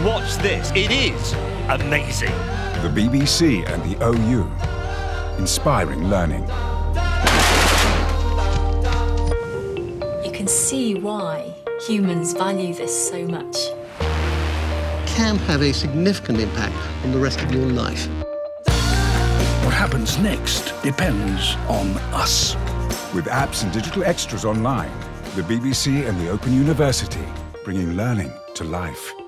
Watch this. It is amazing. The BBC and the OU. Inspiring learning. You can see why humans value this so much. Can have a significant impact on the rest of your life. What happens next depends on us. With apps and digital extras online, the BBC and the Open University, bringing learning to life.